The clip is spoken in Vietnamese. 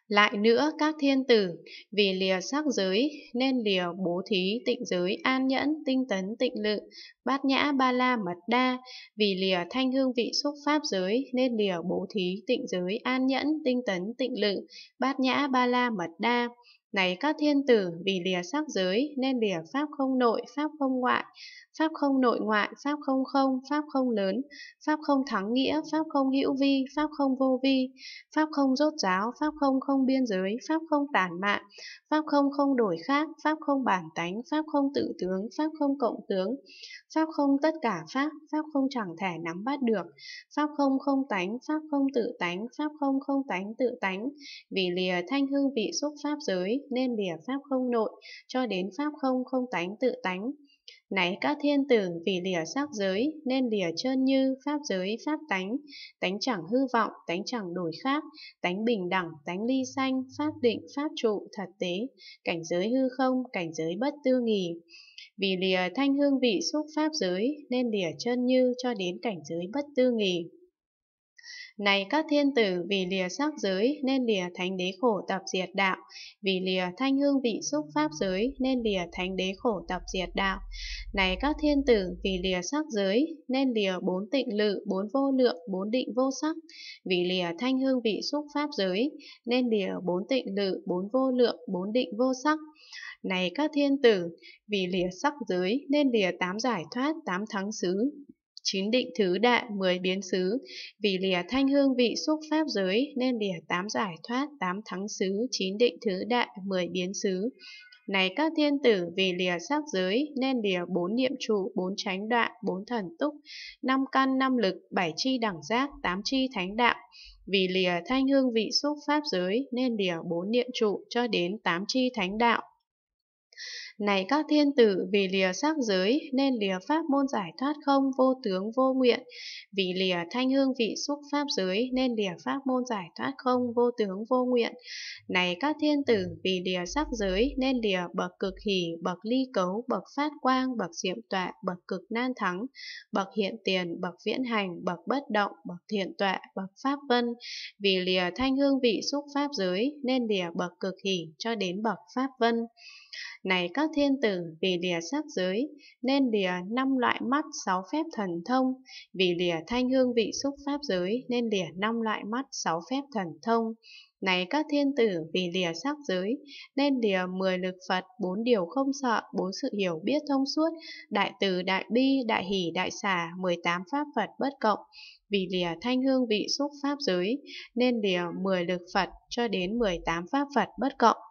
Lại nữa các thiên tử, vì lìa sắc giới nên lìa bố thí tịnh giới an nhẫn, tinh tấn tịnh lự, bát nhã ba la mật đa, vì lìa thanh hương vị xúc pháp giới nên lìa bố thí tịnh giới an nhẫn, tinh tấn tịnh lự, bát nhã ba la mật đa. Này các thiên tử, vì lìa sắc giới nên lìa pháp không nội, pháp không ngoại, pháp không nội ngoại, pháp không không, pháp không lớn, pháp không thắng nghĩa, pháp không hữu vi, pháp không vô vi, pháp không rốt ráo, pháp không không biên giới, pháp không tản mạn, pháp không không đổi khác, pháp không bản tánh, pháp không tự tướng, pháp không cộng tướng, pháp không tất cả pháp, pháp không chẳng thể nắm bắt được, pháp không không tánh, pháp không tự tánh, pháp không không tánh tự tánh. Vì lìa thanh hương vị xúc pháp giới nên lìa pháp không nội cho đến pháp không không tánh tự tánh. Này các thiên tử, vì lìa sắc giới nên lìa chơn như pháp giới pháp tánh, tánh chẳng hư vọng, tánh chẳng đổi khác, tánh bình đẳng, tánh ly sanh, pháp định, pháp trụ, thật tế, cảnh giới hư không, cảnh giới bất tư nghì. Vì lìa thanh hương vị xúc pháp giới nên lìa chơn như cho đến cảnh giới bất tư nghì. Này các thiên tử, vì lìa sắc giới nên lìa thánh đế khổ tập diệt đạo, vì lìa thanh hương vị xúc pháp giới nên lìa thánh đế khổ tập diệt đạo. Này các thiên tử, vì lìa sắc giới nên lìa bốn tịnh lự, bốn vô lượng, bốn định vô sắc, vì lìa thanh hương vị xúc pháp giới nên lìa bốn tịnh lự, bốn vô lượng, bốn định vô sắc. Này các thiên tử, vì lìa sắc giới nên lìa tám giải thoát, tám thắng xứ, chín định thứ đại, 10 biến xứ, vì lìa thanh hương vị xúc pháp giới nên lìa tám giải thoát, tám thắng xứ, chín định thứ đại, 10 biến xứ. Này các thiên tử, vì lìa sắc giới nên lìa bốn niệm trụ, bốn chánh đoạn, bốn thần túc, năm căn, năm lực, bảy chi đẳng giác, tám chi thánh đạo. Vì lìa thanh hương vị xúc pháp giới nên lìa bốn niệm trụ cho đến tám chi thánh đạo. Này các thiên tử, vì lìa sắc giới nên lìa pháp môn giải thoát không, vô tướng, vô nguyện. Vì lìa thanh hương vị xúc pháp giới nên lìa pháp môn giải thoát không, vô tướng, vô nguyện. Này các thiên tử, vì lìa sắc giới nên lìa bậc cực hỷ, bậc ly cấu, bậc phát quang, bậc diệm tuệ, bậc cực nan thắng, bậc hiện tiền, bậc viễn hành, bậc bất động, bậc thiện tuệ, bậc pháp vân. Vì lìa thanh hương vị xúc pháp giới nên lìa bậc cực hỷ cho đến bậc pháp vân. Này các thiên tử, vì lìa sắc giới nên lìa năm loại mắt, sáu phép thần thông, vì lìa thanh hương vị xúc pháp giới nên lìa năm loại mắt, sáu phép thần thông. Này các thiên tử, vì lìa sắc giới nên lìa 10 lực Phật, 4 điều không sợ, 4 sự hiểu biết thông suốt, đại từ, đại bi, đại hỷ, đại xả, 18 pháp Phật bất cộng. Vì lìa thanh hương vị xúc pháp giới nên lìa 10 lực Phật cho đến 18 pháp Phật bất cộng.